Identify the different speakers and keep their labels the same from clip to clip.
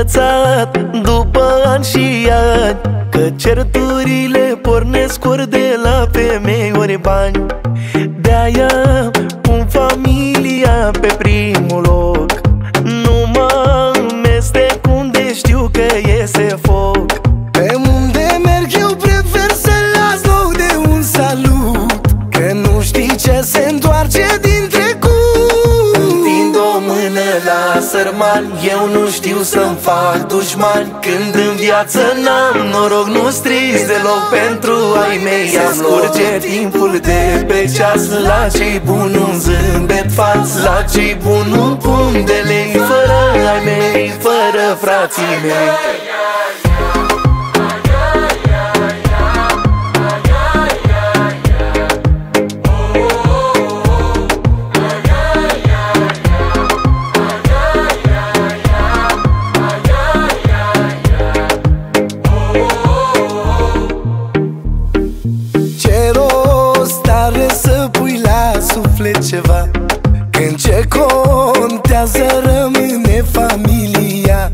Speaker 1: învățat după ani și ani că certurile pornesc ori de la femei ori bani. De-aia pun familia pe primul loc. Nu mă amestec unde știu că iese foc.
Speaker 2: Pe unde merg eu prefer să las loc de un salut, că nu știi ce se întoarce din trecut.
Speaker 1: Întind o mână la sărman, eu nu știu să-mi fac dușmani. Când în viață n-am noroc, nu striz deloc pentru ai mei. Am scurge timpul de pe ceas, la cei buni un zâmbet fals, la cei buni un pumn de lei, fără ai mei, fără frații mei.
Speaker 2: Suflet ceva, când ce contează rămâne familia.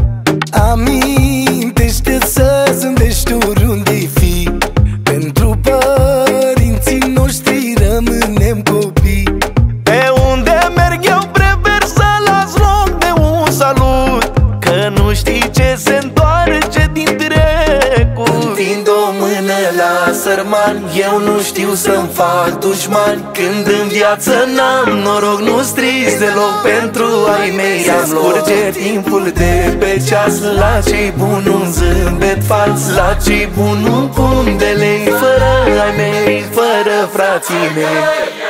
Speaker 2: Amintește să zâmbești oriunde-i fi, pentru părinții noștri rămânem copii.
Speaker 1: Pe unde merg eu prefer să las loc de un salut, că nu știi ce se întoarce din trecut. Întind o mână la sărman, eu nu știu să-mi fac dușmani. Când în viață n-am noroc, nu striz deloc pentru ai mei. Am scurge timpul de pe ceas, la cei buni un zâmbet fals, la cei buni un pumn de lei, fără ai mei, fără frații mei.